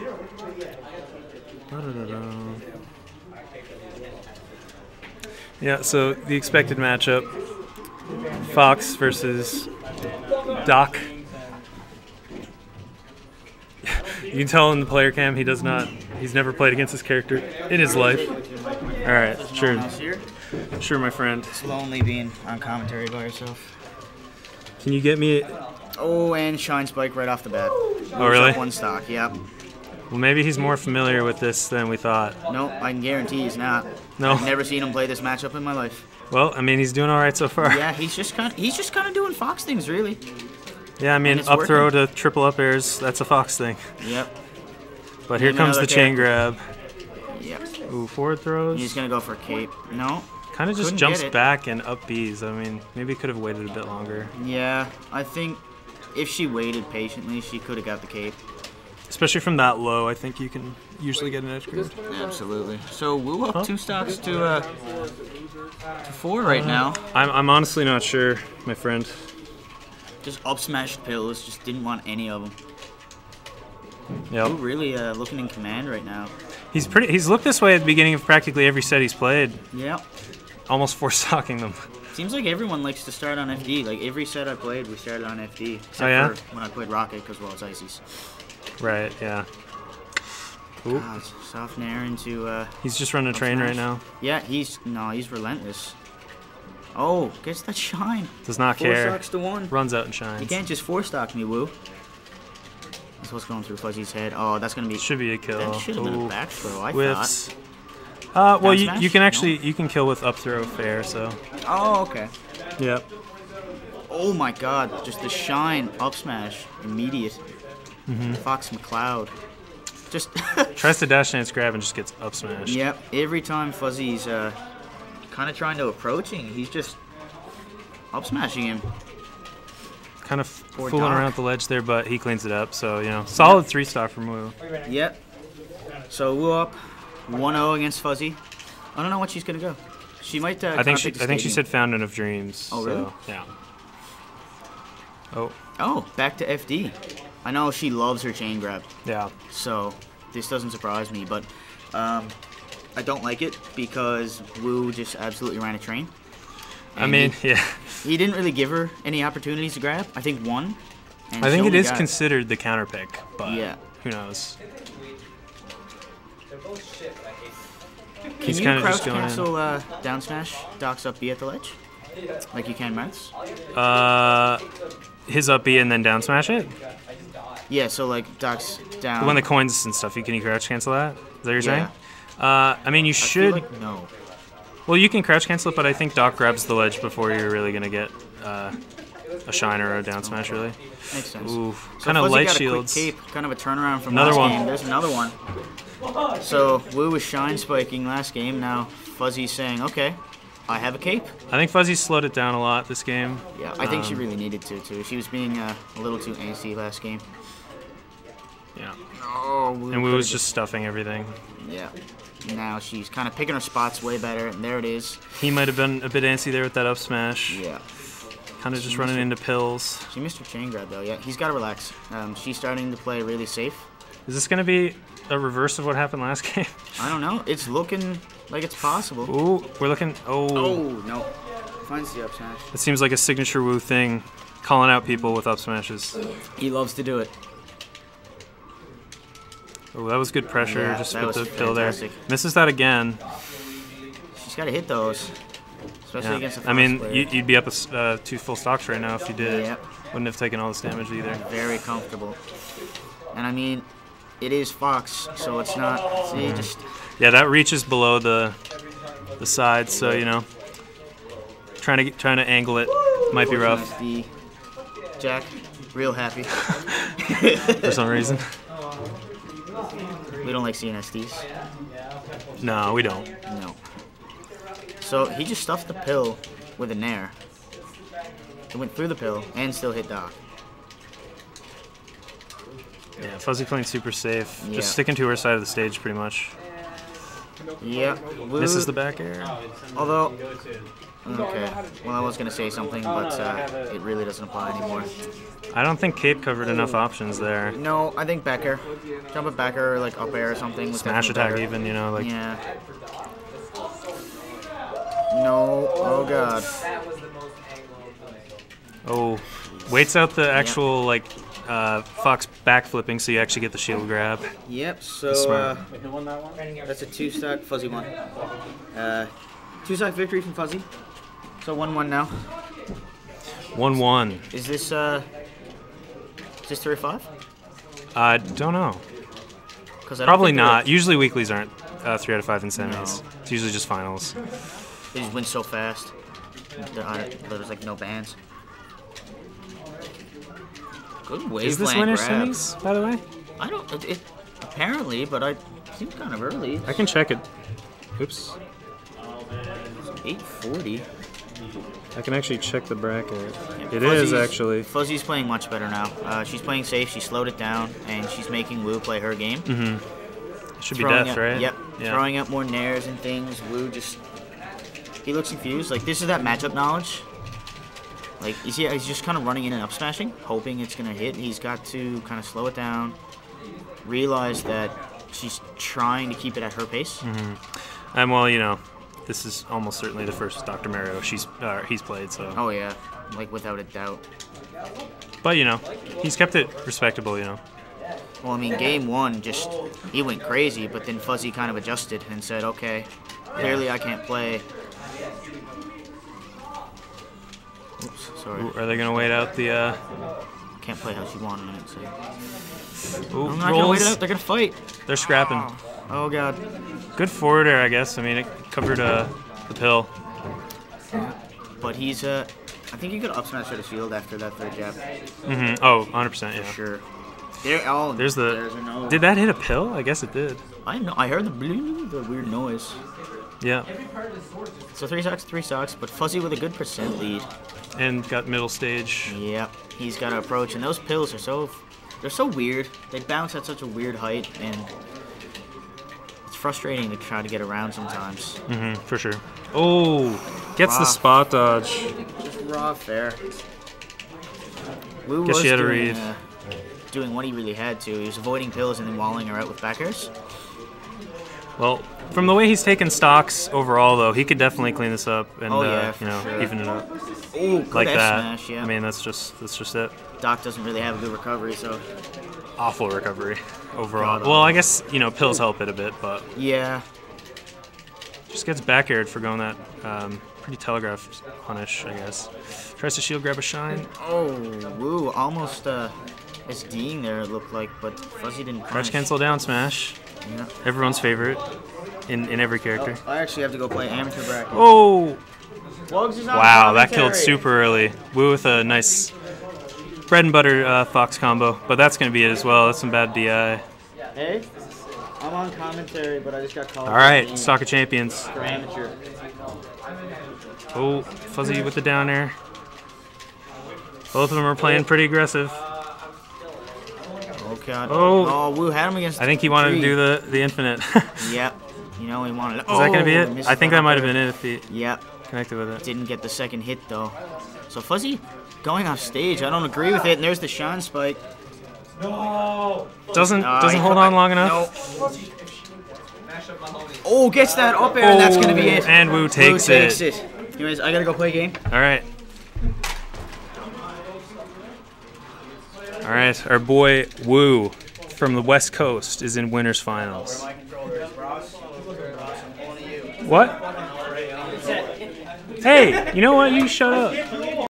Yeah, so the expected matchup, Fox versus Doc. You can tell in the player cam he's never played against this character in his life. Alright, sure. Sure, my friend. It's lonely being on commentary by yourself. Can you get me... Oh, and Shine Spike right off the bat. Oh, really? Up one stock, yep. Well, maybe he's more familiar with this than we thought. No, I can guarantee he's not. No. I've never seen him play this matchup in my life. Well, I mean, he's doing all right so far. Yeah, he's just kind of doing Fox things, really. Yeah, I mean, up throw to triple up airs, that's a Fox thing. Yep. But here comes the chain grab. Yep. Ooh, forward throws. He's going to go for a cape. No. Kind of just jumps back and up Bs. I mean, maybe could have waited a bit longer. Yeah, I think if she waited patiently, she could have got the cape. Especially from that low, I think you can usually get an edge guard. Absolutely. So Wu up 2 stocks to 4 right now. I'm honestly not sure, my friend. Just up smashed pills. Just didn't want any of them. Yep. Wu really looking in command right now. He's looked this way at the beginning of practically every set he's played. Yep. Almost force-stocking them. Seems like everyone likes to start on FD. Like every set I played, we started on FD. Except for when I played Rocket, because well, it's Ices. Right. Yeah. God, soft nair into. He's just running a train right now. Yeah, he's relentless. Oh, gets that shine. Does not care. 4 stocks to 1. Runs out and shines. You can't just 4-stock me, Wu. That's what's going through Fuzzy's head. Oh, that's gonna be. Should be a kill. That should have been a back throw. I Whiffs. thought. Well, you can actually you can kill with up throw fair. So. Oh, okay. Yep. Oh my God! Just the shine up smash, immediate. Fox McCloud. Just tries to dash dance grab and just gets up smashed. Yep. Every time Fuzzy's kind of trying to approaching, he's just up smashing him. Kind of fooling around the ledge there, but he cleans it up. So solid 3-stock from Wu. Yep. So Wu up 1-0 against Fuzzy. I don't know what she's gonna go. She might. I think she said Fountain of Dreams. Oh really? So, yeah. Oh. Oh, back to FD. I know she loves her chain grab. Yeah. So this doesn't surprise me, but I don't like it because Wu just absolutely ran a train. I mean, yeah. He didn't really give her any opportunities to grab. I think one. I think it is considered the counter pick, but who knows? Can you crouch cancel down smash Doc's up B at the ledge? Like you can Mouths? His up B and then down smash it? Yeah, so like Doc's down. When the coins and stuff, can you crouch cancel that? Is that what you're saying? I mean, you should. I feel like no. Well, you can crouch cancel it, but I think Doc grabs the ledge before you're really going to get a shine or a down smash, really. Makes sense. Ooh, so kind of light got shields. A quick cape, kind of a turnaround from another last one. Game. There's another one. So Wu was shine spiking last game. Now Fuzzy's saying, okay, I have a cape. I think Fuzzy slowed it down a lot this game. Yeah, I think she really needed to, too. She was being a little too angsty last game. Yeah. Oh, and Wu was just stuffing everything. Yeah. Now she's kind of picking her spots way better, and there it is. He might have been a bit antsy there with that up smash. Yeah. Kind of just running into pills. She missed her chain grab, though. Yeah, he's got to relax. She's starting to play really safe. Is this going to be a reverse of what happened last game? I don't know. It's looking like it's possible. Ooh, we're looking... Oh, no. Finds the up smash. It seems like a signature Wu thing, calling out people with up smashes. He loves to do it. Oh, that was good pressure. Yeah, just with the pill fantastic. there. Misses that again. She's got to hit those, especially against the I mean, player. you'd be up 2 full stocks right now if you did. Yep. Wouldn't have taken all this damage either. Very comfortable. And I mean, it is Fox, so it's not. See, just. Yeah, that reaches below the side, so trying to angle it might be rough. The Jack, real happy. For some reason. We don't like CNSDs. No, we don't. No. So he just stuffed the pill with a nair. It went through the pill and still hit Doc. Yeah, Fuzzy playing super safe. Yeah. Just sticking to her side of the stage pretty much. Yeah. Wu, This is the back air. Although, okay. Well, I was gonna say something, but it really doesn't apply anymore. I don't think Cape covered enough options there. No, I think Becker. Jump at Becker or like up air or something. was Smash definitely attack better. even, you know, like. Yeah. No. Oh god. Oh, waits out the actual like Fox backflipping, so you actually get the shield grab. Yep. So Smart. that's a 2-stock Fuzzy one. 2-stock victory from Fuzzy. So 1-1 now. 1-1. Is this 3 or 5? I don't know. Because Probably not. Usually weeklies aren't 3 out of 5 in semis. No. It's usually just finals. They just win so fast. There's like no bans. Good wave Is this land winner grab. semis, by the way? I don't. Apparently, but I seem kind of early. I can check it. Oops. 8:40. I can actually check the bracket. It Fuzzy's- is actually. Fuzzy's playing much better now. She's playing safe. She slowed it down, and she's making Wu play her game. It should be Throwing death, up, right? Yep. Yeah. Throwing up more nairs and things. Wu just. He looks confused. Like, this is that matchup knowledge. Like, you see, he's just kind of running in and up smashing, hoping it's going to hit. He's got to kind of slow it down, realize that she's trying to keep it at her pace. And well, you know, this is almost certainly the first Dr. Mario he's played, so. Oh, yeah. Like, without a doubt. But, you know, he's kept it respectable, you know. Well, I mean, game one, just, he went crazy, but then Fuzzy kind of adjusted and said, okay, clearly I can't play. Oops, sorry. Are they going to wait out the, Can't play how she wanted it, so. Ooh, I'm not going to wait it rolls? out. They're going to fight. They're scrapping. Oh, God. Good forward air, I guess. I mean, it covered the pill. But he's, I think you could up smash at a shield after that third jab. Oh, 100%, yeah. Sure. There's the. There's a no. Did that hit a pill? I guess it did. I know. I heard the weird noise. Yeah. So 3 stocks, but Fuzzy with a good % lead. And got middle stage. Yep. He's got to approach, and those pills are they're so weird. They bounce at such a weird height, and it's frustrating to try to get around sometimes. For sure. Oh, gets the Wow. spot dodge. Just raw fair. Wu Guess was she had to doing, read. doing what he really had to. He was avoiding pills and then walling her out with back airs. Well, from the way he's taken stocks overall, though, he could definitely clean this up and Oh, yeah, for you know, sure. even it up Oh, good like F that. smash, yeah. I mean, that's just it. Doc doesn't really have a good recovery, so Awful recovery overall. God Well, I guess you know pills help it a bit, but yeah. just gets back aired for going that pretty telegraphed punish, I guess. Tries to shield grab a shine. Oh, Wu almost SDing there, it looked like, but Fuzzy didn't Crouch punish. cancel down smash. Yeah. Everyone's favorite in every character. I actually have to go play amateur bracket. Oh! Wugs is on Wow, that commentary. killed super early. Wu with a nice bread and butter Fox combo, but that's going to be it as well. That's some bad DI. Hey, I'm on commentary, but I just got called. All right, Stock of Champions. For amateur. Oh, Fuzzy with the down air. Both of them are playing pretty aggressive. Oh, God. Oh. Oh, Wu had him against I think he wanted to three. do the infinite. Is Yep. You know he wanted. that going to be it? missed I think that out might have there. been it if he Yep. connected with it. Didn't get the second hit though. So Fuzzy going off stage. I don't agree with it. And there's the shine spike. Doesn't He hold on long enough. No. Oh, gets that up air, and that's gonna be it. And Wu takes it. Anyways, I gotta go play a game. All right. All right, our boy Wu from the West Coast is in winners finals. What? Hey, you know what? You shut up.